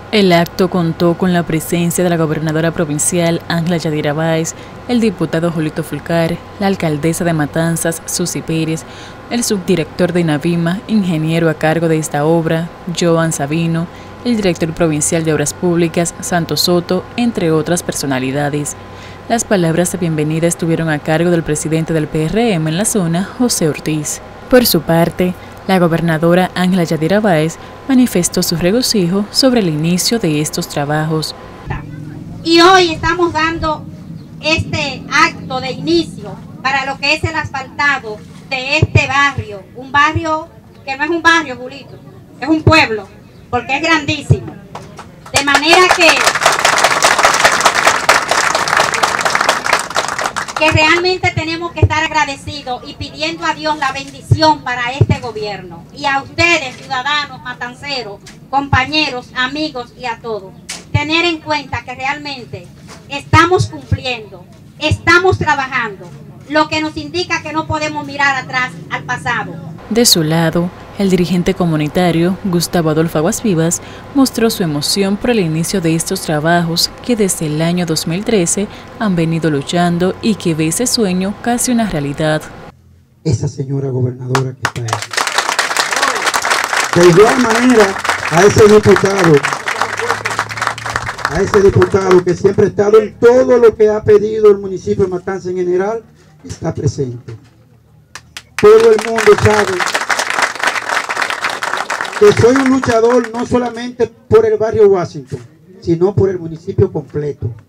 El acto contó con la presencia de la gobernadora provincial Ángela Yadira Báez, el diputado Julito Fulcar, la alcaldesa de Matanzas, Susi Pérez, el subdirector de INAVIMA, ingeniero a cargo de esta obra, Joan Sabino, el director provincial de Obras Públicas, Santos Soto, entre otras personalidades. Las palabras de bienvenida estuvieron a cargo del presidente del PRM en la zona, José Ortiz. Por su parte, la gobernadora Ángela Yadira Báez manifestó su regocijo sobre el inicio de estos trabajos. Y hoy estamos dando este acto de inicio para lo que es el asfaltado de este barrio. Un barrio que no es un barrio, Julito, es un pueblo, porque es grandísimo. De manera que realmente tenemos que estar agradecidos y pidiendo a Dios la bendición para este gobierno. Y a ustedes, ciudadanos, matanceros, compañeros, amigos y a todos. Tener en cuenta que realmente estamos cumpliendo, estamos trabajando, lo que nos indica que no podemos mirar atrás al pasado. De su lado, el dirigente comunitario, Gustavo Adolfo Aguas Vivas, mostró su emoción por el inicio de estos trabajos que desde el año 2013 han venido luchando y que ve ese sueño casi una realidad. Esa señora gobernadora que está ahí. De igual manera, a ese diputado que siempre ha estado en todo lo que ha pedido el municipio de Matanzas en general, está presente. Todo el mundo sabe que soy un luchador no solamente por el barrio Washington, sino por el municipio completo.